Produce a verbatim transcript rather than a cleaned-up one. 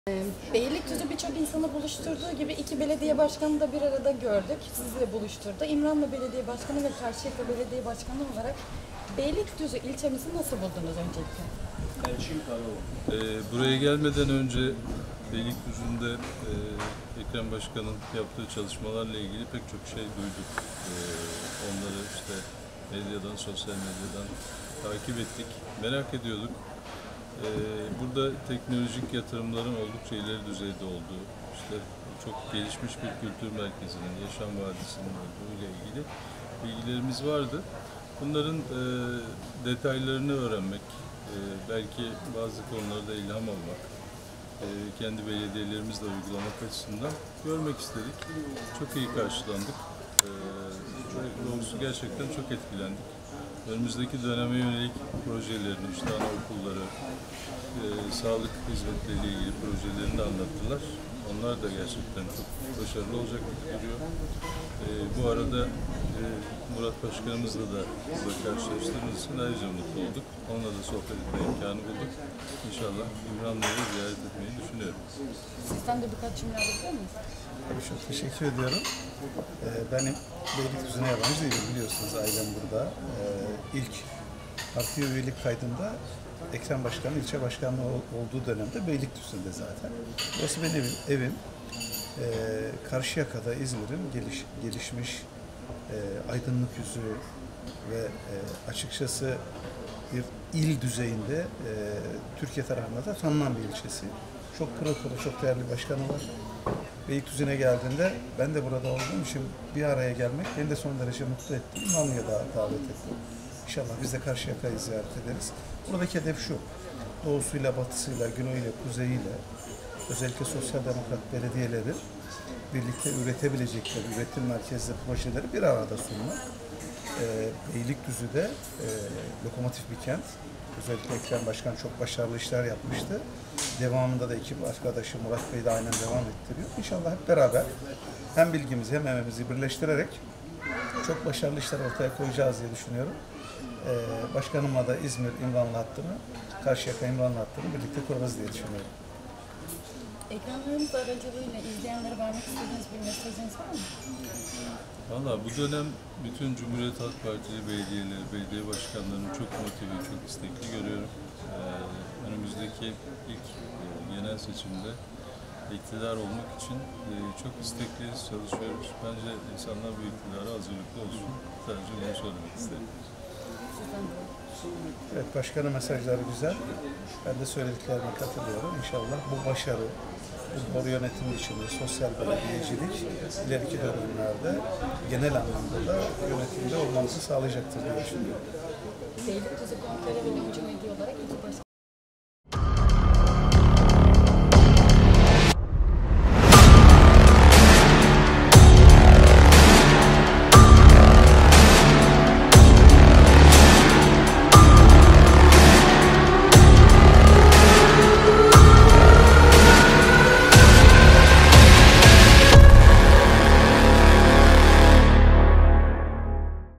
Ee, Beylikdüzü birçok insanı buluşturduğu gibi iki belediye başkanını da bir arada gördük. Sizi buluşturdu. İmranlı Belediye Başkanı ve Karşıyaka Belediye Başkanı olarak Beylikdüzü ilçemizi nasıl buldunuz öncelikle? Ee, buraya gelmeden önce Beylikdüzü'nde e, Ekrem Başkan'ın yaptığı çalışmalarla ilgili pek çok şey duyduk. Ee, onları işte medyadan, sosyal medyadan takip ettik, merak ediyorduk. Ee, burada teknolojik yatırımların oldukça ileri düzeyde olduğu, işte çok gelişmiş bir kültür merkezinin, yaşam vadisinin olduğu ile ilgili bilgilerimiz vardı. Bunların e, detaylarını öğrenmek, e, belki bazı konularda ilham almak, e, kendi belediyelerimizle uygulamak açısından görmek istedik. Çok iyi karşılandık. E, doğrusu gerçekten çok etkilendik. Önümüzdeki döneme yönelik projelerini, işte anaokulları, e, sağlık hizmetleriyle ilgili projelerini de anlattılar. Onlar da gerçekten çok başarılı olacak gibi duruyor. E, bu arada e, Murat Başkanımızla da burada karşılaştığımız için ayrıca mutlu olduk. Onunla da sohbet etme imkanı bulduk. İnşallah İmranlı'yı ziyaret etmeyi düşünüyorum. Sizden de birkaç cümle alabilir miyiz? Tabii çok teşekkür ediyorum. Ee, benim Beylikdüzü'ne yabancı değilim, biliyorsunuz, ailem burada. Ee, ilk parti üyelik kaydında Ekrem Başkan'ın ilçe başkanlığı olduğu dönemde Beylikdüzü'nde zaten. Burası benim evim. evim. Ee, Karşıyaka'da İzmir'in geliş, gelişmiş e, aydınlık yüzü ve e, açıkçası bir il düzeyinde e, Türkiye tarafında da tanınan bir ilçesi. Çok pırıl pırıl, çok değerli başkanı var. Beylikdüzü'ne geldiğinde ben de burada olduğum için bir araya gelmek beni de son derece mutlu etti. İmranlı'ya da davet ettim. İnşallah biz de Karşıyaka'yı ziyaret ederiz. Buradaki hedef şu: doğusuyla, batısıyla, güneyiyle, kuzeyiyle, özellikle sosyal demokrat belediyeleri birlikte üretebilecekleri üretim merkezli projeleri bir arada sunmak. Ee, Beylikdüzü'de e, lokomotif bir kent. Özellikle Ekrem Başkan çok başarılı işler yapmıştı. Devamında da ekip arkadaşı Murat Bey de aynen devam ettiriyor. İnşallah hep beraber hem bilgimizi hem emeğimizi birleştirerek çok başarılı işler ortaya koyacağız diye düşünüyorum. Ee, başkanımla da İzmir İmranlı hattını, Karşıyaka İmranlı hattını birlikte kurarız diye düşünüyorum. Ekranlarımız aracılığıyla izleyenlere vermek istediğiniz bir mesajınız var mı? Valla bu dönem bütün Cumhuriyet Halk Partili belediyeleri, belediye başkanlarını çok motive, çok istekli görüyorum. Ee, önümüzdeki ilk e, genel seçimde iktidar olmak için e, çok istekliyiz, çalışıyoruz. Bence insanlar bu iktidara hazırlıklı olsun. Sadece bunu söylemek isterim. Evet, başkanın mesajları güzel. Ben de söylediklerine katılıyorum. İnşallah bu başarı, bu doğru yönetim biçimi, sosyal belediyecilik ileriki dönemlerde genel anlamda da yönetimde olmamızı sağlayacaktır diye düşünüyorum. Beylikdüzü Kongresi ve Loncı Medya olarak iki başkan